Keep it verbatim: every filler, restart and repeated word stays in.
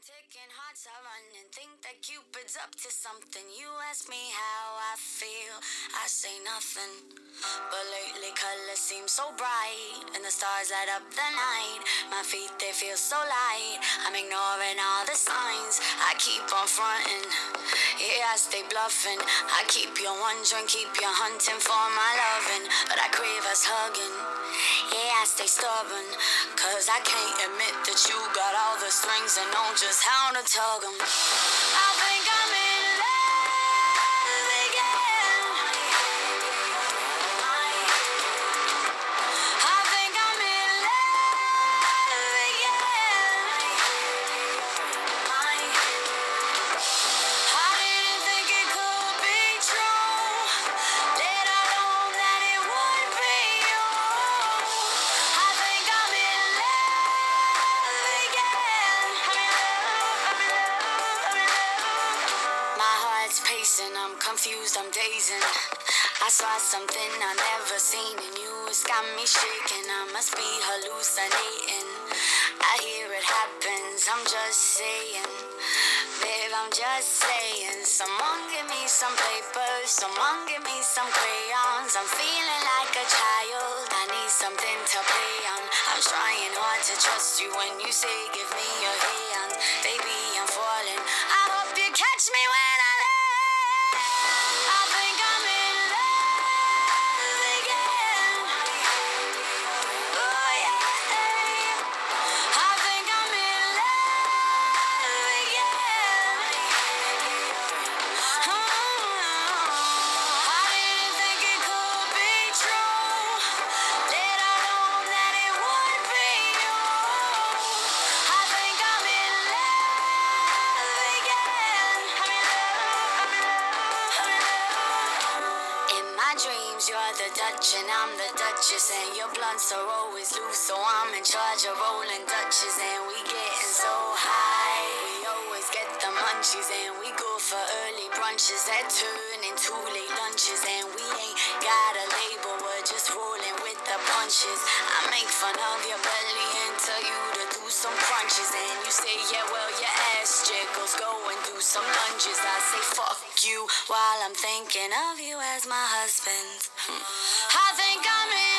ticking, hearts are running. Think that Cupid's up to something. You ask me how I feel, I say nothing. But lately colors seem so bright, and the stars light up the night. My feet, they feel so light. I'm ignoring all the signs. I keep on fronting, yeah, I stay bluffing. I keep you wondering, keep you hunting for my loving. But I crave us hugging, yeah, I stay stubborn. Cause I can't admit that you got all the strings and know just how to tug 'em. I think I'm in love again. I think I'm in love again. I didn't think it could be true. Let alone that it would be you. I think I'm in love again. My heart's pacing, I'm confused, I'm dazing. I saw something I never seen in you, it's got me shaking. I must be hallucinating. I hear it happens, I'm just saying. Babe, I'm just saying. Someone give me some paper, someone give me some crayons. I'm feeling like a child, I need something to play on. I'm trying hard to trust you when you say give me your hand. Baby, I'm falling, I hope you catch me when I land. I think I'm in love again. Oh yeah, I think I'm in love again. Oh, I didn't think it could be true. Let alone that it would be you. I think I'm in love again. I'm in love, I'm in love, I'm in love. In my dreams, you're the Dutch and I'm the Duchess, and your blunts are always loose, so I'm in charge of rolling Dutches, and we getting so high. We always get the munchies, and we go for early brunches that turn into late lunches, and we ain't got a label, we're just rolling with the punches. I make fun of your belly and tell you to do some crunches, and you say, yeah, well, your ass jiggles, go and do some lunges. I say, fuck you, while I'm thinking of you as my husband. I think I'm in